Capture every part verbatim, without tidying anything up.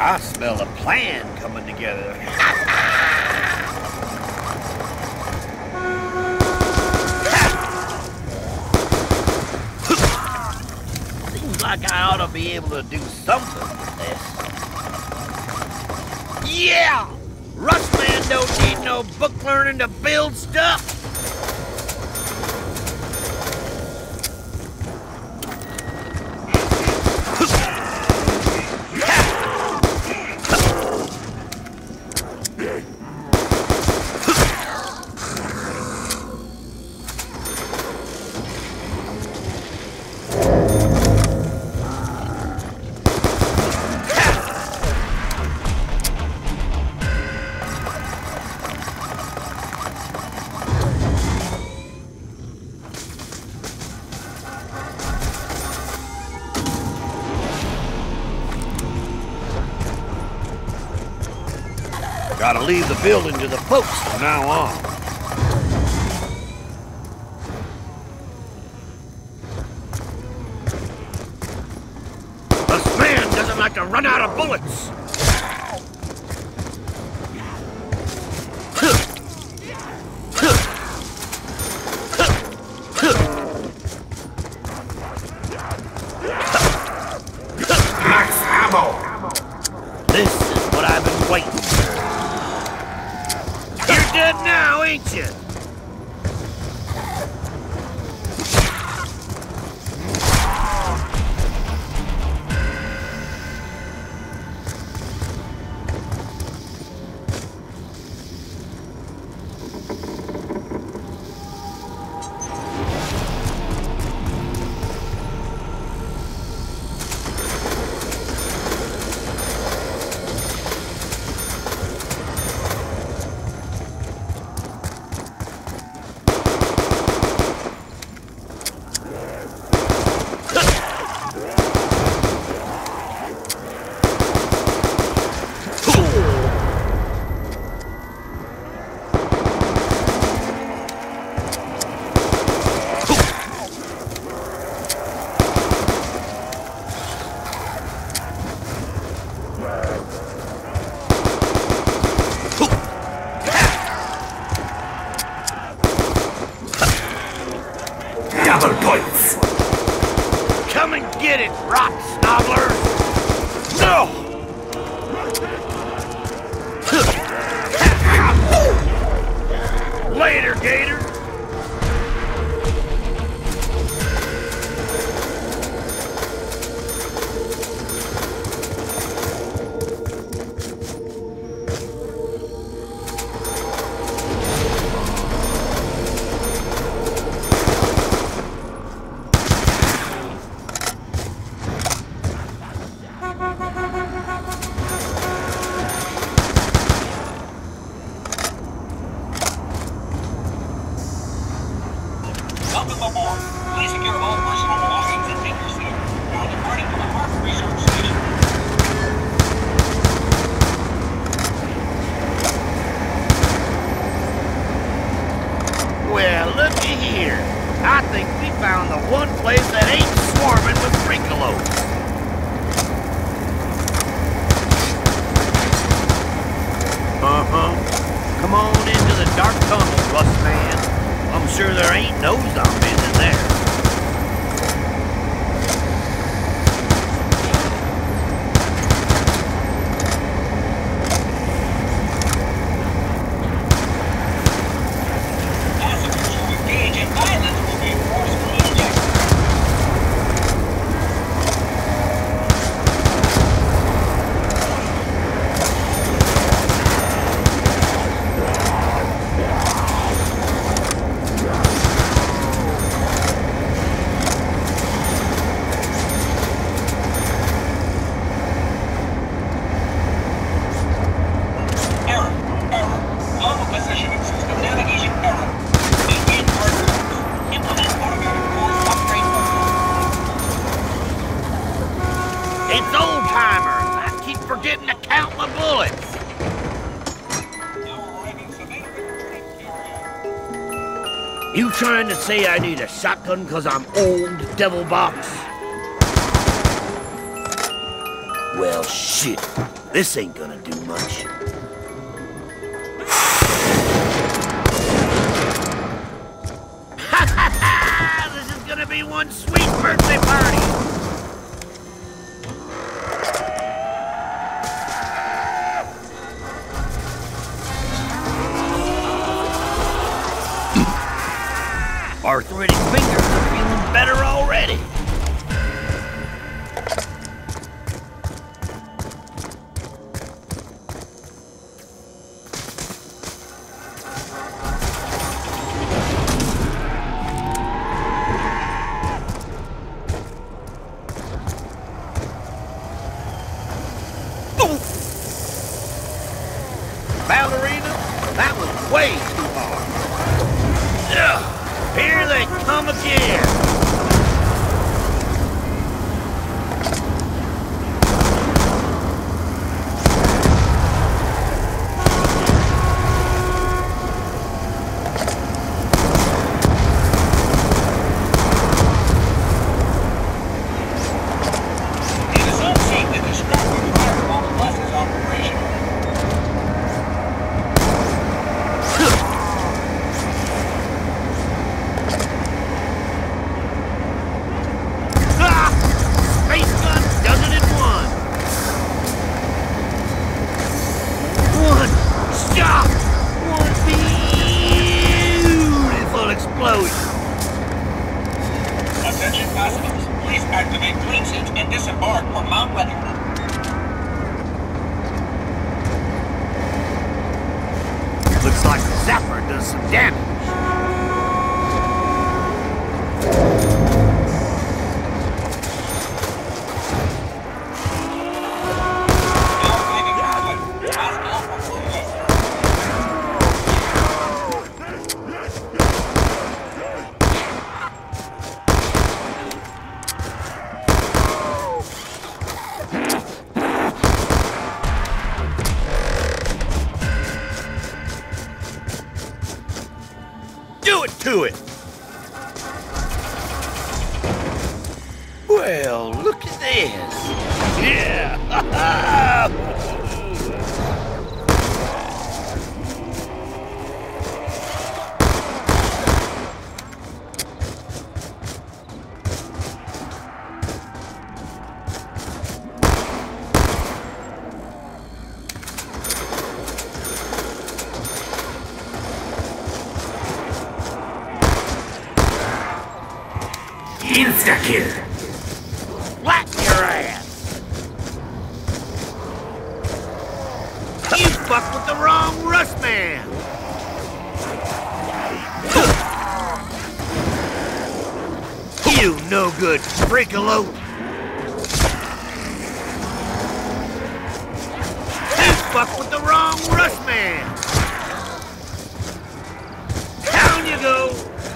I smell a plan coming together. Seems like I ought to be able to do something with this. Yeah! Rustman don't need no book learning to build stuff. Gotta leave the building to the folks from now on. This man doesn't like to run out of bullets. Max ammo! This is what I've been waiting for. You're dead now, ain't you? Double points! Come and get it, rock snobblers! No! Later, Gator! Welcome aboard. Please secure all personal belongings and take your seat. Now departing from the Park Research Station. Well, looky here. I think we found the one place that ain't swarming with Freakalos. Uh-huh. Come on into the dark tunnel, Rustman. I'm sure there ain't no zombies in there. Passengers who engage in violence will be forcibly ejected. Error. Error. Global positioning system navigation error. Begin hard course. Implement automatic course upgrade program. It's old-timers. I keep forgetting to count my bullets. Now arriving surveillance area. You trying to say I need a shotgun because I'm old, Devil Box? Well, shit. This ain't gonna do much. This is gonna be one sweet birthday party! Arthritic fingers are feeling better already. Ballerina, that was way too hard. Ugh. Here they come again! It is unsafe to distract the fire while the bus is operational. Attention passengers, please activate clean suits and disembark from Mount Weatherford. Looks like the zapper does some damage. Do it to it! Well, look at this! Yeah! Insta-kill! Slap your ass! You fucked with the wrong Rust Man! You no good freakalope! You fucked with the wrong Rust Man! Down you go!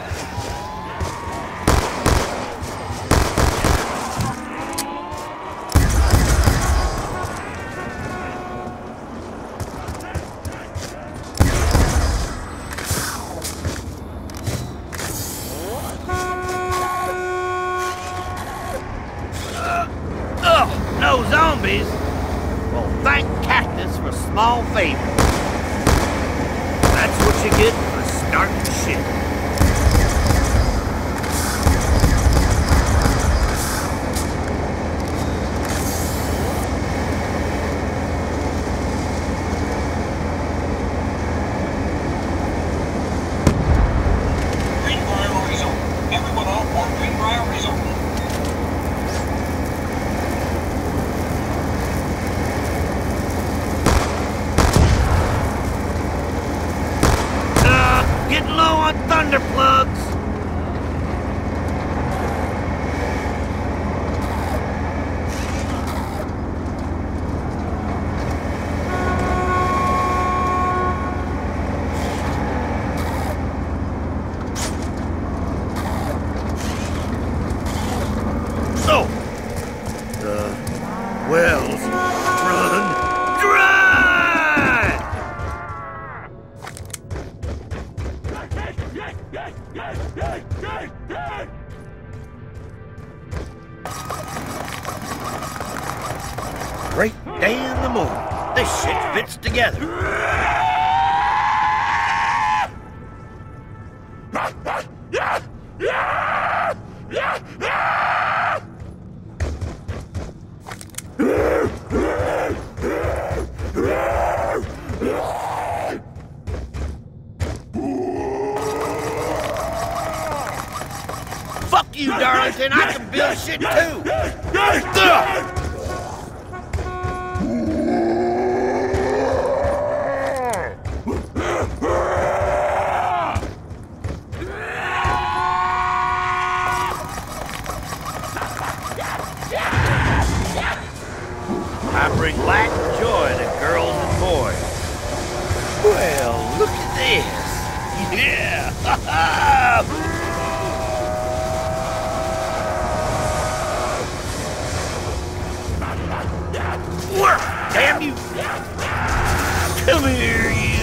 No zombies? Well, thank Cactus for small favor. That's what you get for starting shit. Greenbrier Resort. Everyone on board Greenbrier Resort. Getting low on thunder plugs. So, the wells run dry. Great day in the morning. This shit fits together. Fuck you, Darlington. I can build shit too. I bring light and joy to girls and boys. Well, look at this. Yeah! Ha ha! Damn you! Come here, you!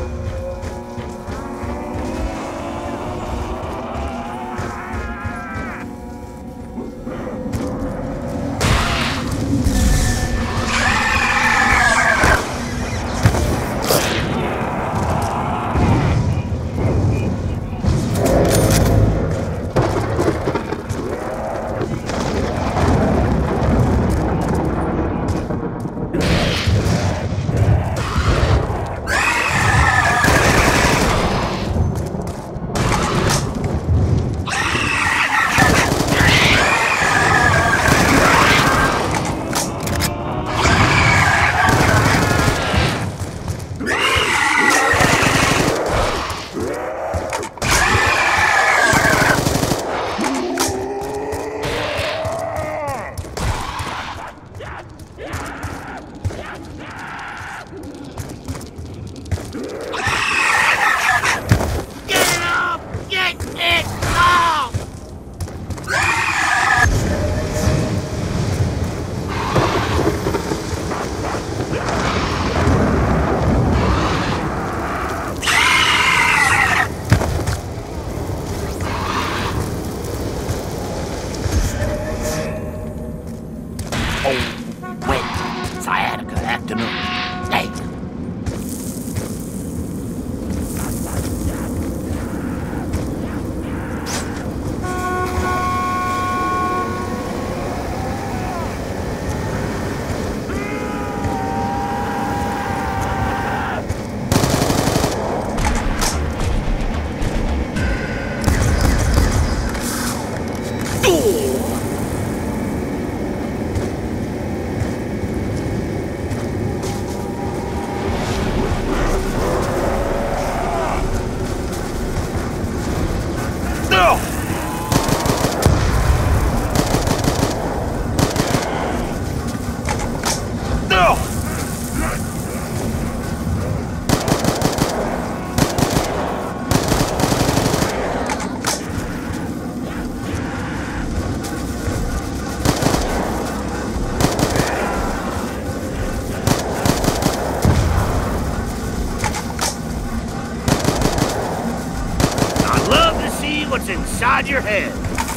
What's inside your head?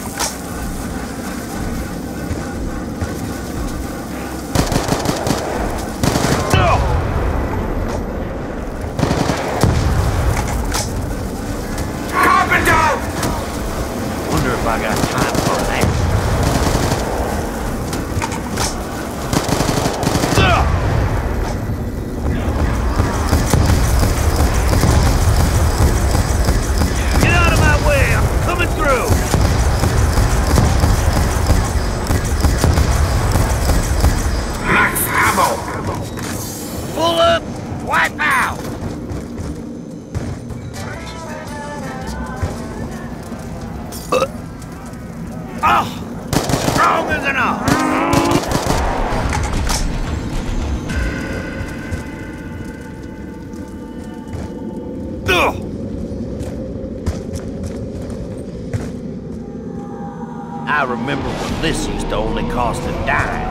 No! Carpenter! Wonder if I got time for that. Through. Max ammo! Full up, wipe out! Uh. Oh! Strong as enough! Ugh! I remember when this used to only cost a dime.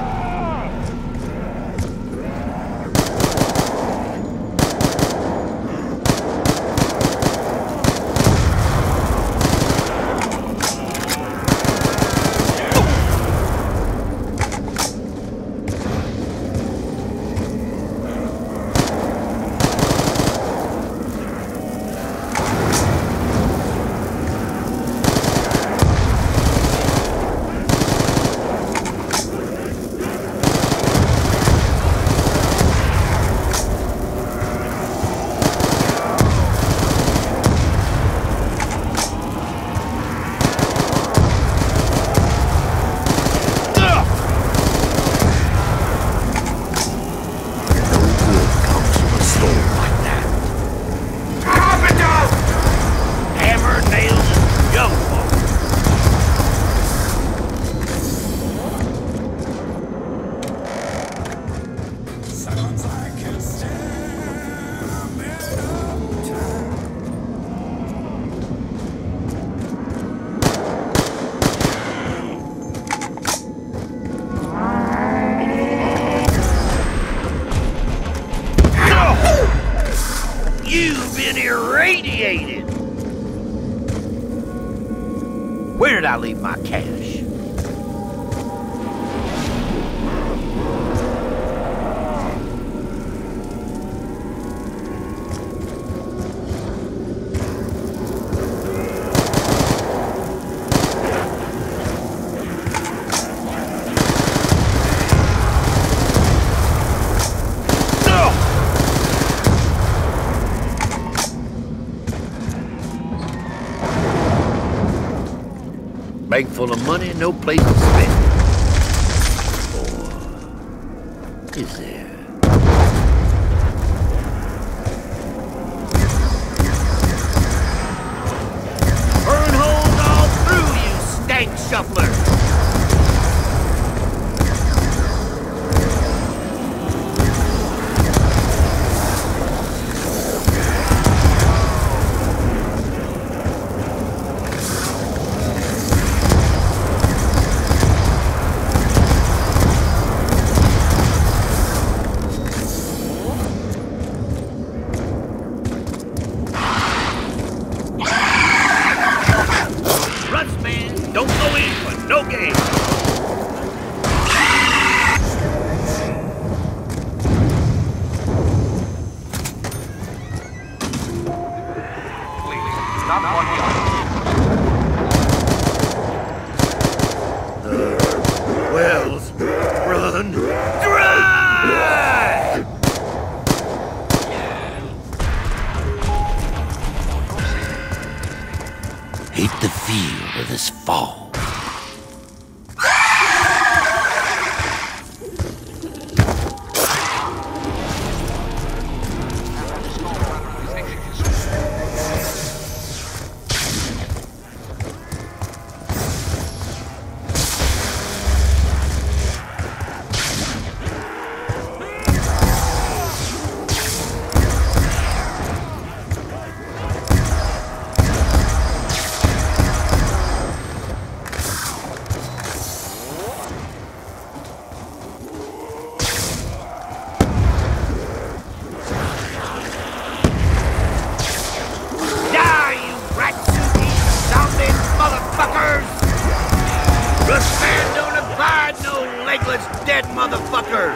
You've been irradiated! Where did I leave my cash? Bank full of money, no place to spend it. Or is there? Burn holes all through you, stank shuffler! Hate the feel of this fall. Dead motherfuckers!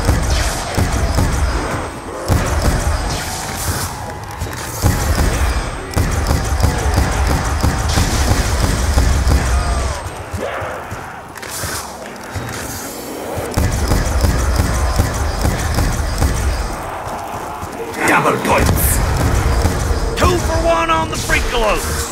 Double points! Two for one on the Freakalos!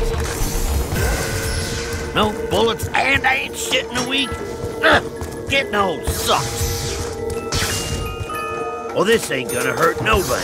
No bullets and I ain't shit in a week? Ugh. Getting old sucks. Well, this ain't gonna hurt nobody.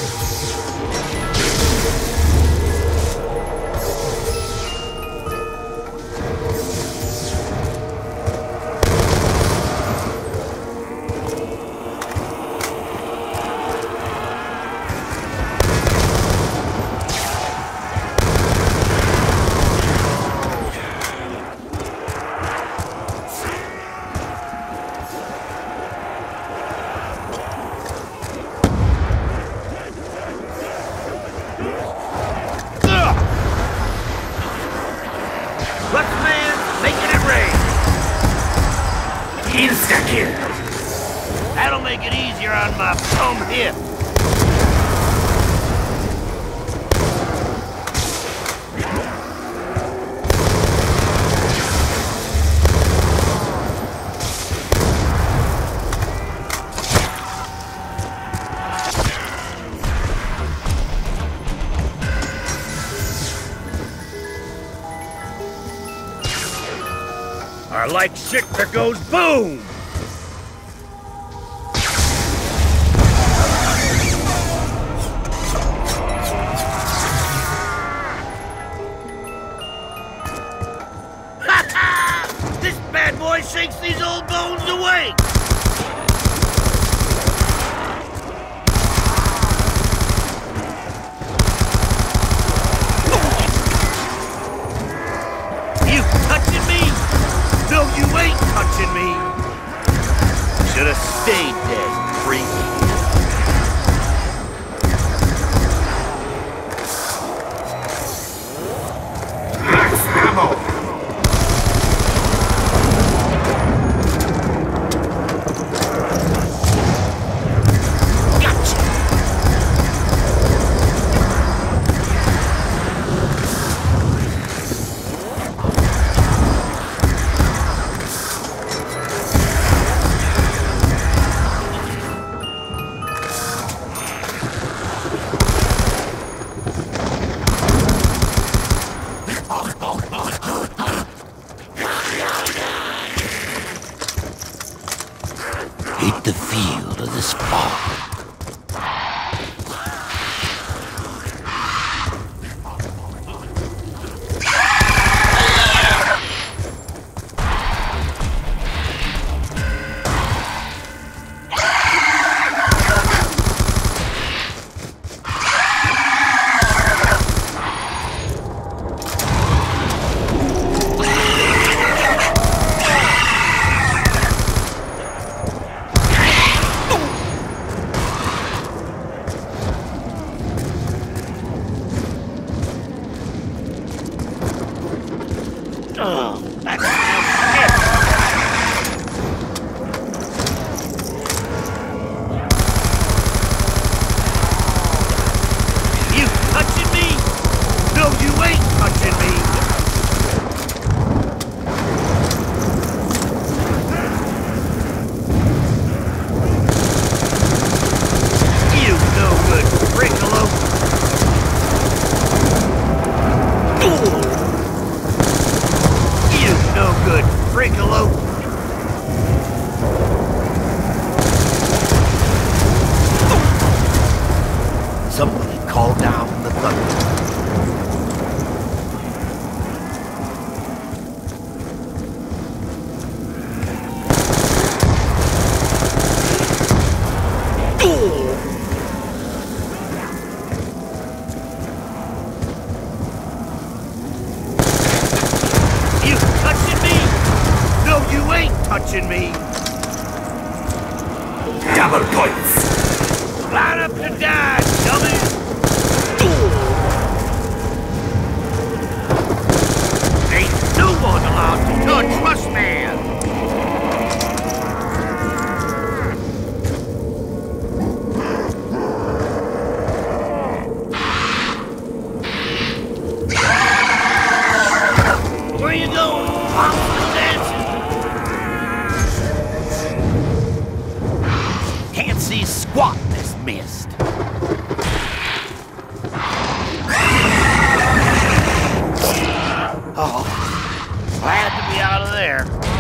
Insta-kill! That'll make it easier on my bum hip. Or like shit that goes boom! This bad boy shakes these old bones away! You touching me? No, you ain't touching me! Should've stayed dead, freak. You touching me? No, you ain't touching me. Double points. Line up to die, dummy. Ain't no one allowed to touch Rush Man. Where you going? I'm dancing. Can't see squat in this mist. Oh, glad to be out of there.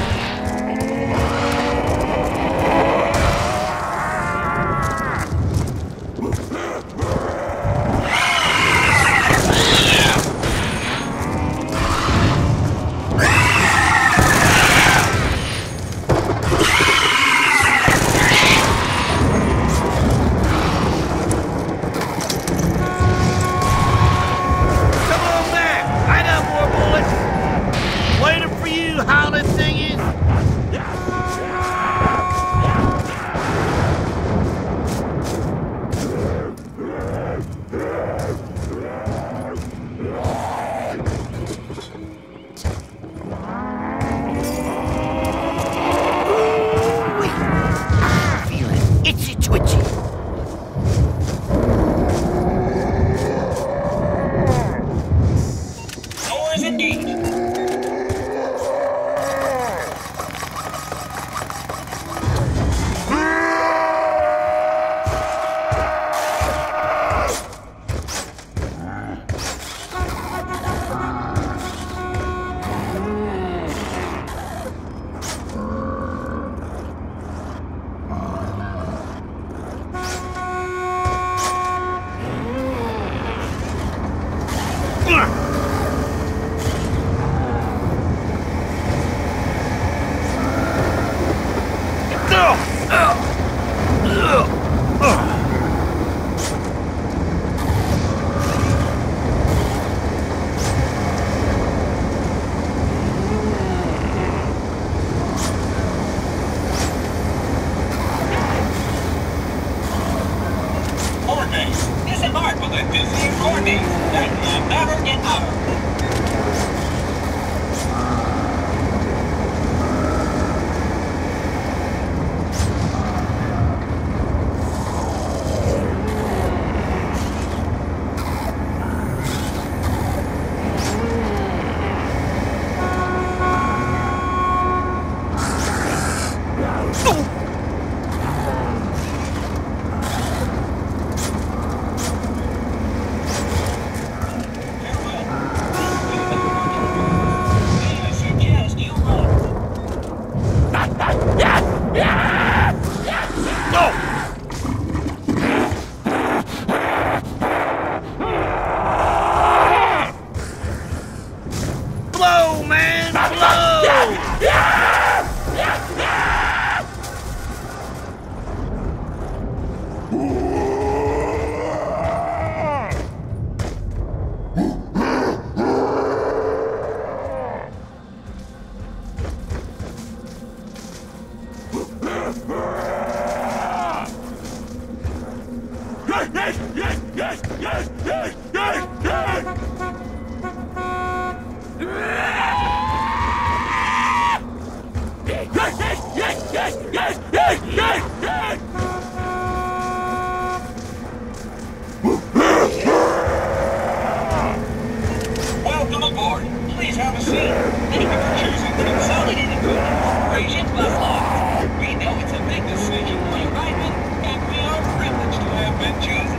Welcome aboard. Please have a seat. Thank you for choosing Consolidated Food Corporation Buffalo. We know it's a big decision for your rival, and we are privileged to have been chosen.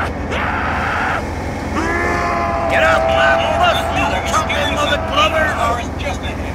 Get up, my bus, you chomping mother Glover! forest just ahead.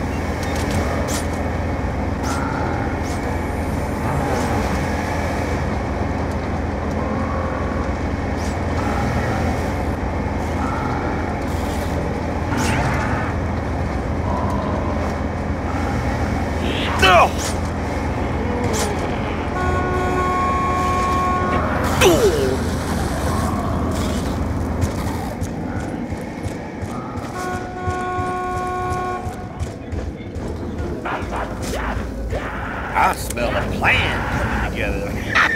I smell a plan coming together.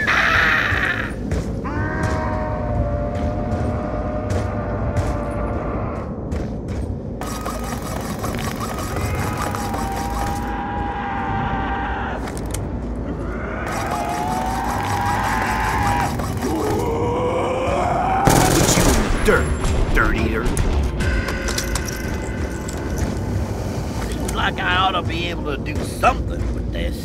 Dirt, dirt eater. Seems like I ought to be able to do something with this.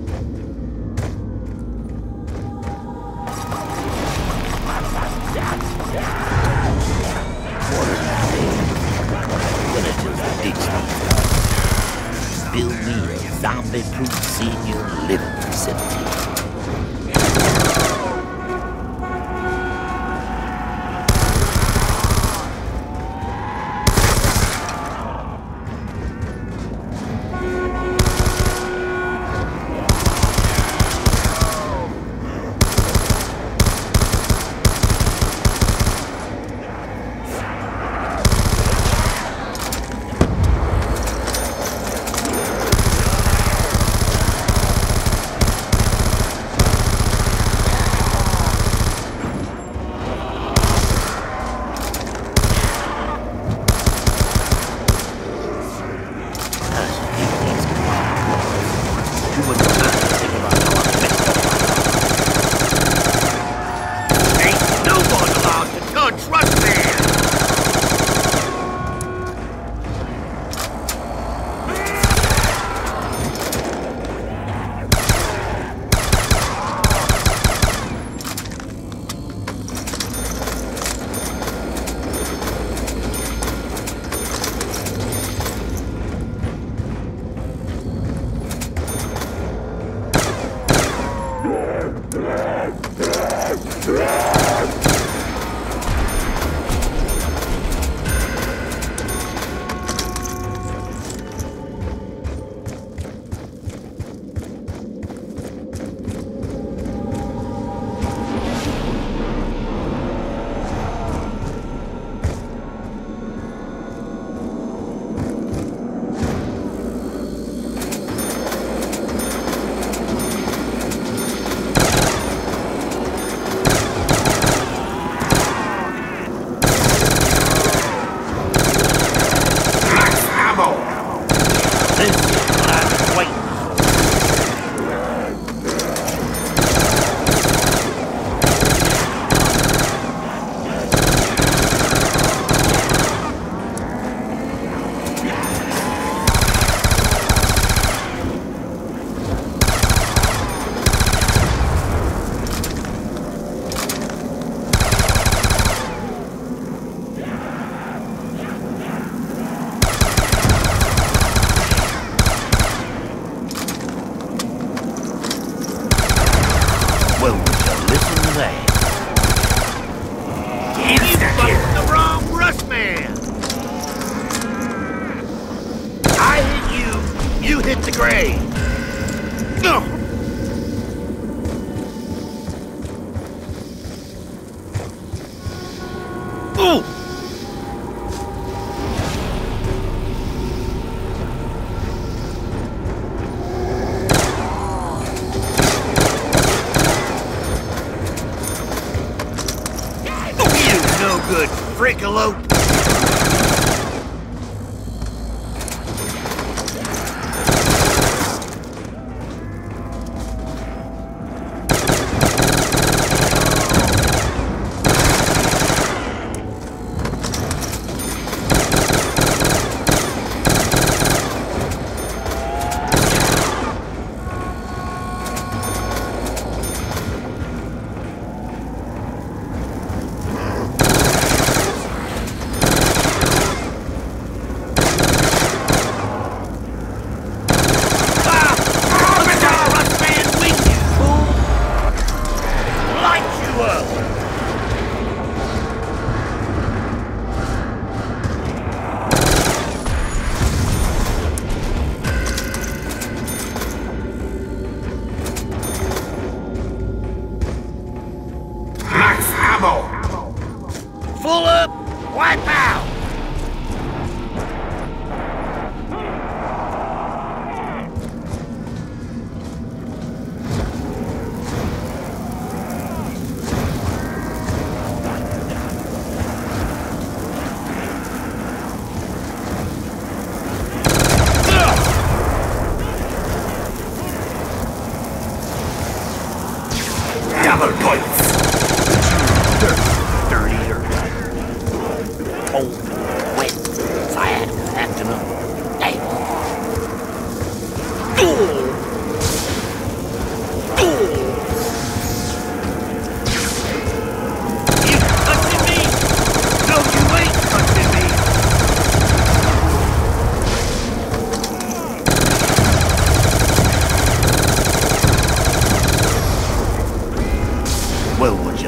Build me a zombie-proof senior living facility. hit the grave. Ugh. Ooh. You no good freakalope.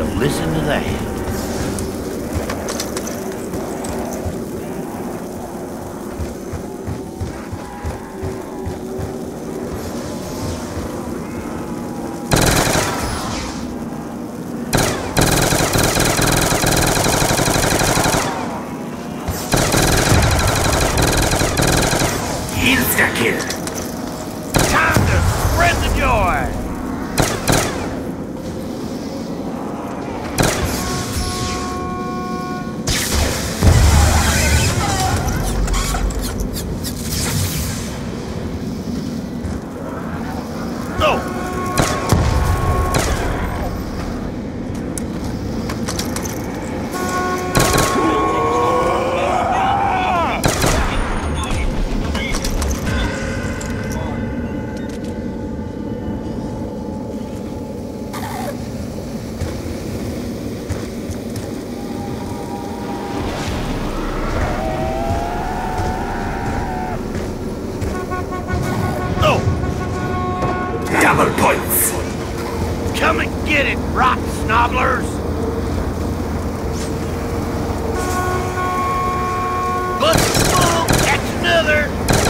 So listen to that. Insta-kill. Time to spread the joy! Double points. Come and get it, rock snobblers! Bust full, catch another!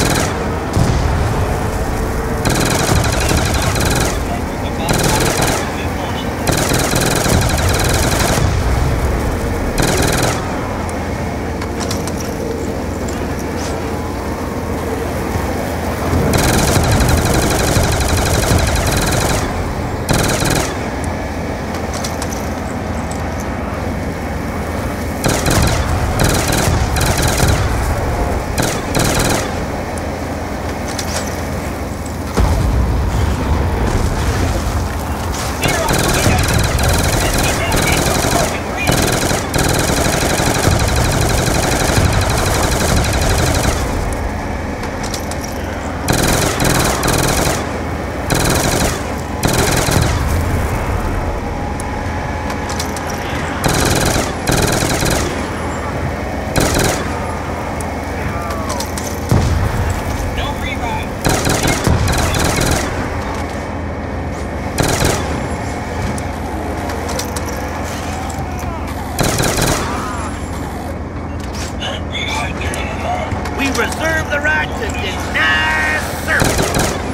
We reserve the right to deny service.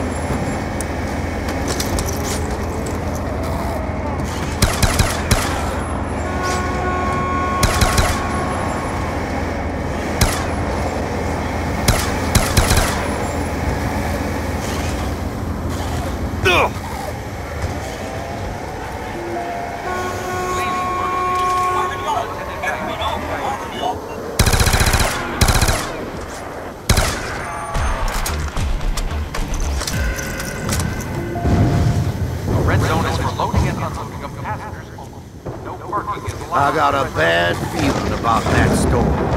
Ugh. Red zone is for loading and unloading of passengers. No parking is allowed. I got a bad feeling about that storm.